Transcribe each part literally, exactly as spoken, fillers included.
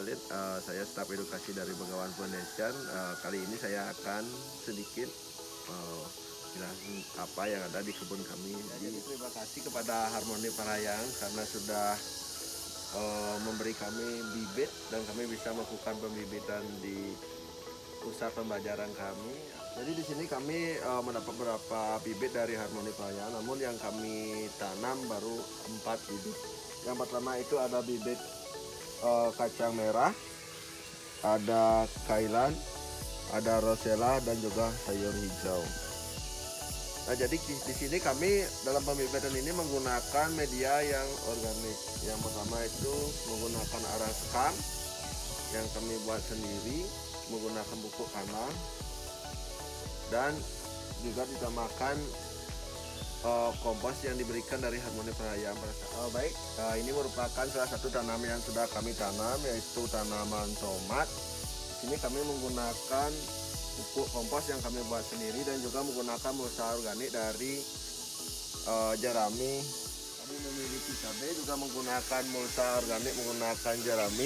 Khalid, uh, saya staf edukasi dari Bengawan Foundation. Uh, kali ini saya akan sedikit uh, jelasin apa yang ada di kebun kami. Jadi terima kasih kepada Harmoni Parahyangan karena sudah uh, memberi kami bibit dan kami bisa melakukan pembibitan di pusat pembelajaran kami. Jadi di sini kami uh, mendapat beberapa bibit dari Harmoni Parahyangan, namun yang kami tanam baru empat bibit. Yang pertama itu ada bibit uh, kacang merah, ada kailan, ada rosella dan juga sayur hijau. Nah, jadi di, di sini kami dalam pembibitan ini menggunakan media yang organik. Yang pertama itu menggunakan araskan yang kami buat sendiri, menggunakan pupuk tanah, dan juga ditambahkan uh, kompos yang diberikan dari Harmoni Parahyangan. Uh, baik, uh, ini merupakan salah satu tanaman yang sudah kami tanam, yaitu tanaman tomat. Di sini kami menggunakan pupuk kompos yang kami buat sendiri dan juga menggunakan mulsa organik dari uh, jerami. Kami memiliki cabai juga menggunakan mulsa organik menggunakan jerami.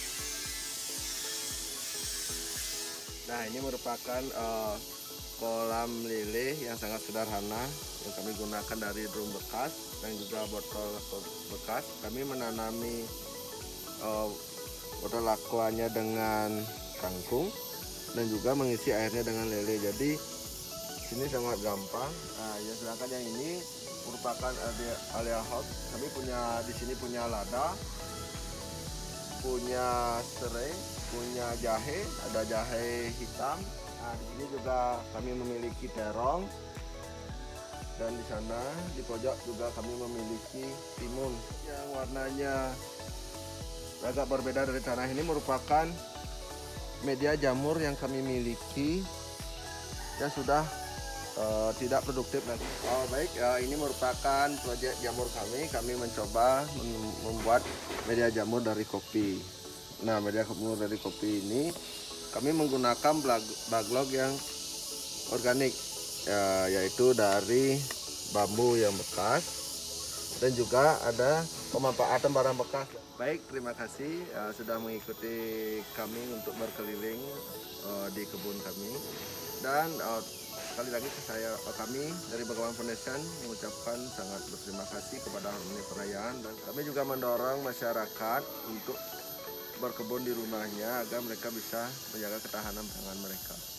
Nah, ini merupakan uh, kolam lele yang sangat sederhana yang kami gunakan dari drum bekas dan juga botol bekas. Kami menanami uh, botol aquanya dengan kangkung dan juga mengisi airnya dengan lele. Jadi sini sangat gampang. Nah, ya sedangkan yang ini merupakan alia hot. Kami punya di sini punya lada, punya serai, punya jahe, ada jahe hitam. Nah, di sini juga kami memiliki terong, dan di sana di pojok juga kami memiliki timun yang warnanya agak berbeda dari tanah. Ini merupakan media jamur yang kami miliki yang sudah uh, tidak produktif lagi. Oh baik, uh, ini merupakan proyek jamur kami. Kami mencoba membuat media jamur dari kopi. Nah, media jamur dari kopi ini kami menggunakan baglog yang organik, ya, yaitu dari bambu yang bekas dan juga ada pemanfaatan barang bekas. Baik, terima kasih uh, sudah mengikuti kami untuk berkeliling uh, di kebun kami. Dan uh, sekali lagi saya uh, kami dari Bengawan Foundation mengucapkan sangat berterima kasih kepada Harmoni Parahyangan, dan kami juga mendorong masyarakat untuk berkebun di rumahnya agar mereka bisa menjaga ketahanan pangan mereka.